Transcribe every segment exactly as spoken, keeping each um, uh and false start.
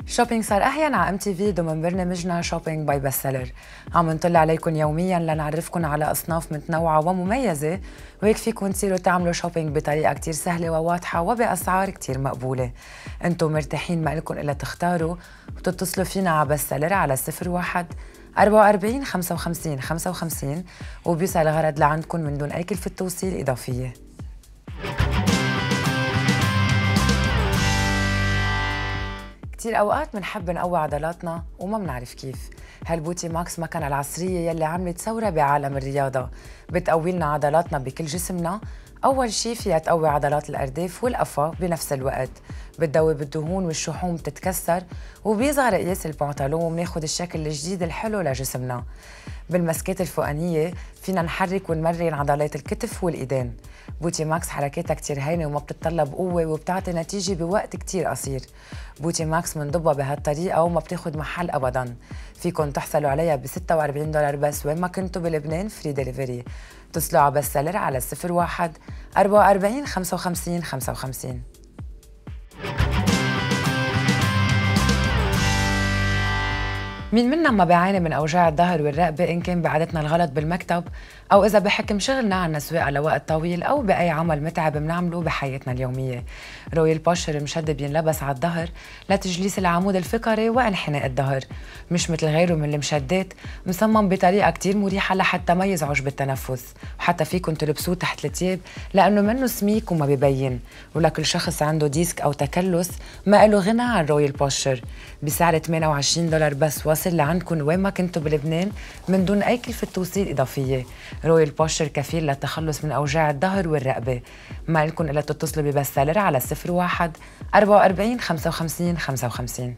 شوبينج صار أحيانا على ام تي في ضمن برنامجنا شوبينج باي بستسيلر. عم نطلع عليكم يوميا لنعرفكم على أصناف متنوعة ومميزة، وهيك فيكم تصيروا تعملوا شوبينج بطريقة كتير سهلة وواضحة وبأسعار كتير مقبولة. انتم مرتاحين، ما لكم إلا تختاروا وتتصلوا فينا على بستسيلر على صفر واحد أربعة وأربعين خمسة وخمسين خمسة وخمسين وبيوصل الغرض لعندكم من دون أي كلفة توصيل إضافية. كتير أوقات منحب نقوي عضلاتنا وما منعرف كيف. هالبوتي ماكس مكنة العصرية يلي عملت ثورة بعالم الرياضة، بتقوي لنا عضلاتنا بكل جسمنا. أول شي فيها تقوي عضلات الأرداف والقفا بنفس الوقت، بتدوب الدهون والشحوم بتتكسر، وبيصغر قياس البنطلون وبناخد الشكل الجديد الحلو لجسمنا. بالمسكات الفوقانية فينا نحرك ونمرن عضلات الكتف والإيدين. بوتي ماكس حركاتها كتير هينة وما بتتطلب قوة وبتعطي نتيجة بوقت كتير قصير. بوتي ماكس منضبها بهالطريقة وما بتاخد محل أبداً. فيكن تحصلوا عليها ب ستة وأربعين دولار بس وين ما كنتوا بلبنان، فري ديليفري. اتصلوا على بستسيلر على صفر واحد أربعة وأربعين خمسة وخمسين خمسة وخمسين. مين منا ما بيعاني من أوجاع الظهر والرقبة، إن كان بعادتنا الغلط بالمكتب أو إذا بحكم شغلنا عنا سواقة لوقت طويل أو بأي عمل متعب بنعمله بحياتنا اليومية. رويال بوشر مشد بينلبس على الظهر لتجليس العمود الفقري وانحناء الظهر، مش مثل غيره من المشدات، مصمم بطريقة كتير مريحة لحتى ما يزعج بالتنفس، وحتى فيكم تلبسوه تحت التياب لأنه منه سميك وما ببين. ولكل شخص عنده ديسك أو تكلس ما له غنى عن رويال بوشر، بسعر ثمانية وعشرين دولار بس، واصل لعندكم وين ما كنتوا بلبنان من دون أي كلفة توصيل إضافية. رويال بوشر كفيل للتخلص من أوجاع الظهر والرقبة. ما لكم إلا تتصلوا ببستسيلر على صفر واحد أربعة وأربعين خمسة وخمسين خمسة وخمسين.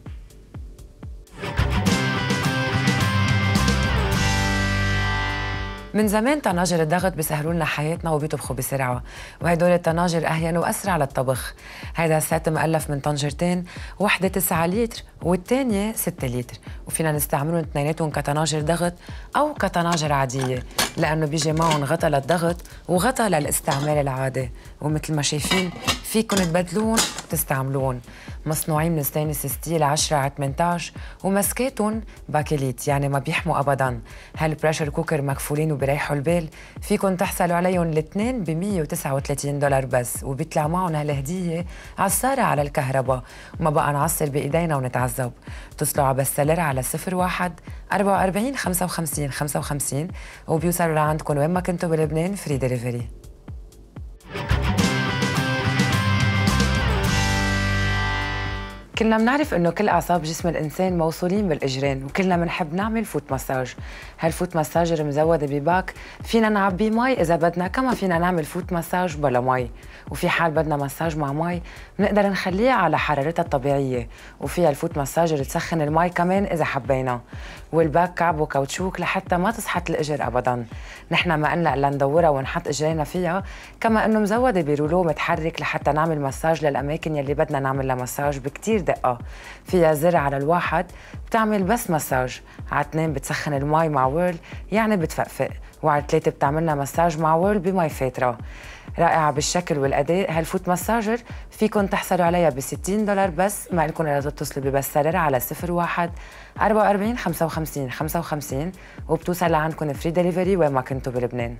من زمان طناجر الضغط بيسهلوا لنا حياتنا وبيطبخوا بسرعه، وهدول الطناجر اهين واسرع للطبخ. هيدا السيت مؤلف من طنجرتين، وحده تسعة لتر والثانيه ستة لتر، وفينا نستعملهم اثنيناتهم كطناجر ضغط او كطناجر عاديه، لانه بيجي معهم غطا للضغط وغطا للاستعمال العادي. ومثل ما شايفين فيكم تبدلون وتستعملون. مصنوعين من ستينلس ستيل عشرة على ثمانية عشر، ومسكاتهم باكليت يعني ما بيحموا ابدا. هالبريشر كوكر مكفولين وبريحوا البال. فيكم تحصلوا عليهم الاثنين ب مية وتسعة وثلاثين دولار بس، وبيطلع معهم هالهديه عصاره على الكهرباء، وما بقى نعصر بايدينا ونتعذب. اتصلوا على بستسيلر على صفر واحد أربعة وأربعين خمسة وخمسين خمسة وخمسين وبيوصلوا لعندكم وين ما كنتوا بلبنان، فري ديليفري. كلنا بنعرف انه كل اعصاب جسم الانسان موصولين بالاجرين، وكلنا بنحب نعمل فوت مساج. هالفوت مساجر مزوده بباك، فينا نعبي مي اذا بدنا، كما فينا نعمل فوت مساج بلا مي. وفي حال بدنا مساج مع مي بنقدر نخليها على حرارتها الطبيعيه، وفيها الفوت مساجر تسخن المي كمان اذا حبينا. والباك كعب وكاوتشوك لحتى ما تسحت الاجر ابدا. نحن ما قلنا الا ندورها ونحط اجرينا فيها، كما انه مزوده برولو متحرك لحتى نعمل مساج للاماكن يلي بدنا نعمل لها مساج بكتير دقة. فيها زر على الواحد بتعمل بس مساج، على اثنين بتسخن المي مع ويرل يعني بتفقفق، وعلى ثلاثة بتعملنا مساج مع ويرل بمي فاترة. رائعة بالشكل والأداء هالفوت مساجر. فيكن تحصلوا عليها ب ستين دولار بس. ما لكم إلا تتصلوا ببستسيلر على صفر واحد أربعة وأربعين خمسة وخمسين خمسة وخمسين وبتوصل لعندكم فري ديليفري وين ما كنتوا بلبنان.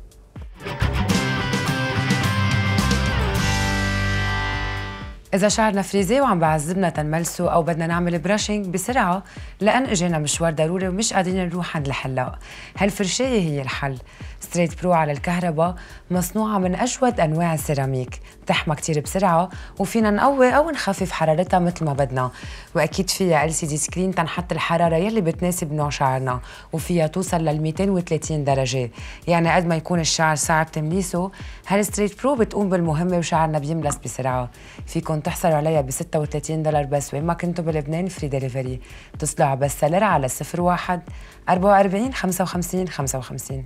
إذا شعرنا فريزي وعم بعذبنا تنملسه أو بدنا نعمل براشنج بسرعة لأن إجينا مشوار ضروري ومش قادرين نروح عند الحلاق، هالفرشاية هي الحل. ستريت برو على الكهرباء، مصنوعة من أجود أنواع السيراميك، بتحمى كتير بسرعة وفينا نقوي أو نخفف حرارتها مثل ما بدنا. وأكيد فيها إل سي دي سكرين تنحط الحرارة يلي بتناسب نوع شعرنا، وفيها توصل لل مئتين وثلاثين درجة، يعني قد ما يكون الشعر صعب تمليسه هالستريت برو بتقوم بالمهمة وشعرنا بيملس بسرعة. فيكم تحصلوا عليها ب ستة وثلاثين دولار بس وين ما كنتوا بلبنان، فري ديليفري. اتصلوا على بستسيلر على صفر واحد أربعة وأربعين خمسة وخمسين خمسة وخمسين.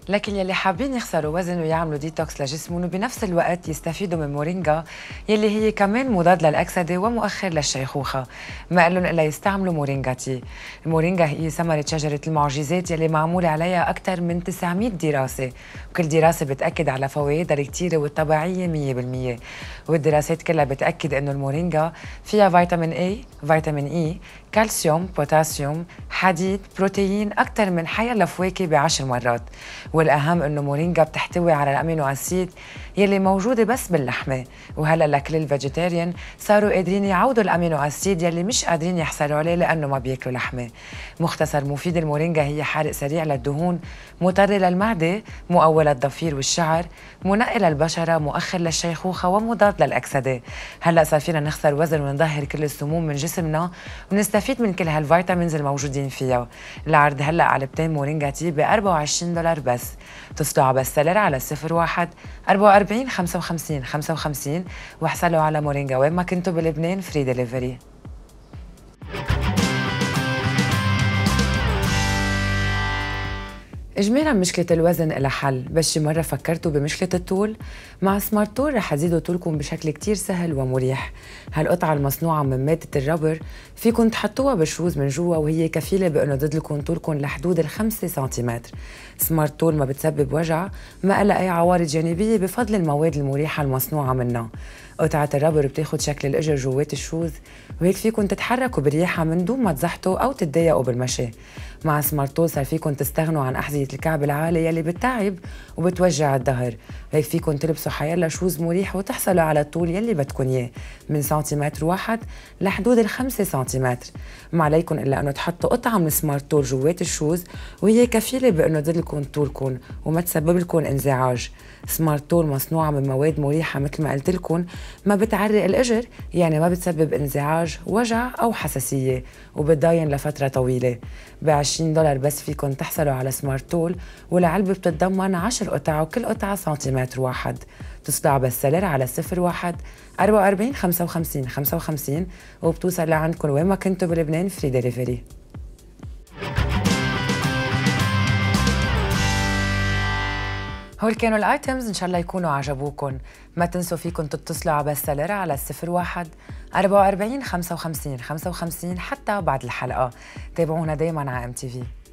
لكن يلي حابين يخسروا وزن ويعملوا ديتوكس لجسمهم وبنفس الوقت يستفيدوا من مورينجا يلي هي كمان مضاد للأكسدة ومؤخر للشيخوخة، ما قالن إلا يستعملوا مورينجا تي. المورينجا هي ثمرة شجرة المعجزات يلي معمول عليها أكثر من تسعمية دراسة، وكل دراسة بتأكد على فوائدها الكتيرة والطبيعية مية بالمية، والدراسات كلها بتأكد إنه المورينجا فيها فيتامين اي، فيتامين اي، كالسيوم، بوتاسيوم، حديد، بروتين أكثر من حيلا فواكه بعشر مرات. والأهم إنه مورينجا بتحتوي على الأمينو أسيد يلي موجودة بس باللحمة، وهلا لكل الفيجيتيريان صاروا قادرين يعوضوا الأمينو أسيد يلي مش قادرين يحصلوا عليه لأنه ما بياكلوا لحمة. مختصر مفيد المورينجا هي حارق سريع للدهون، مطر للمعدة، مقوي للضفير والشعر، منقي للبشرة، مؤخر للشيخوخة ومضاد للأكسدة. هلا صار فينا نخسر وزن ونظهر كل السموم من جسمنا ونستفيد من كل هالفيتامينز الموجودين فيها. العرض هلا علبتين مورينجا تي ب أربعة وعشرين دولار بس. اتصلوا على بس سيلر على صفر واحد أربعة وأربعين خمسة وخمسين خمسة وخمسين واحصلوا على مورينجا وين ما كنتوا بلبنان فري ديليفري. إجمالا مشكلة الوزن إلها حل، بس شي مرة فكرتوا بمشكلة الطول؟ مع سمارت تول رح تزيدوا طولكم بشكل كتير سهل ومريح. هالقطعة المصنوعة من مادة الربر فيكن تحطوها بالشوز من جوا وهي كفيلة بأنه تضلكم طولكم لحدود الخمسة سنتيمتر. سمارت تول ما بتسبب وجع، ما لها أي عوارض جانبية بفضل المواد المريحة المصنوعة منها. قطعة الربر بتاخد شكل الإجر جوات الشوز، وهيك فيكن تتحركوا برياحة من دون ما تزحطوا أو تتضايقوا بالمشي. مع سمارت تول صار فيكن تستغنوا عن أحذية الكعب العالي يلي بتتعب وبتوجع الظهر، هيك فيكن تلبسوا حيلا شوز مريح وتحصلوا على الطول يلي بدكن إياه من سنتيمتر واحد لحدود الخمسة سنتيمتر. ما عليكن إلا أنه تحطوا قطعة من سمارت تول جوات الشوز وهي كفيلة بأنه تضلكن طولكن وما تسبب لكم انزعاج. سمارت تول مصنوعة من مواد مريحة مثل ما قلت لكم، ما بتعرق الإجر يعني ما بتسبب انزعاج، وجع أو حساسية، وبتضاين لفترة طويلة. ب عشرين دولار بس فيكم تحصلوا على سمارت تول، والعلبة بتتضمن عشر قطع وكل قطعة سنتيمتر واحد. تصدع على بالسلر على صفر واحد أربعة وأربعين خمسة وخمسين خمسة وخمسين وبتوصل لعندكم وين ما كنتوا بلبنان فري ديليفري. هول كانوا الايتمز، ان شاء الله يكونوا عجبوكم. ما تنسوا فيكم تتصلوا على بس سيلر على صفر واحد أربعة وأربعين خمسة وخمسين خمسة وخمسين حتى بعد الحلقة. تابعونا دايما على ام تي في.